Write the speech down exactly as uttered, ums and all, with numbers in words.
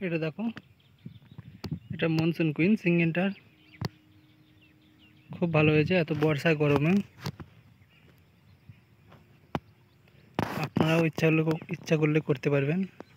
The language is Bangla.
এটা দেখো, এটা মনসুন কুইন সিঙ্গেলটার খুব ভালো হয়েছে এত বর্ষায় গরমে। আপনারাও ইচ্ছা হলে ইচ্ছা করলে করতে পারবেন।